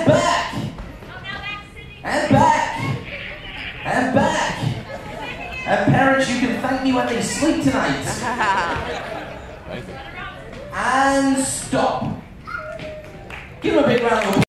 And back. And back. And back. And parents, you can thank me when they sleep tonight. And stop. Give them a big round of applause.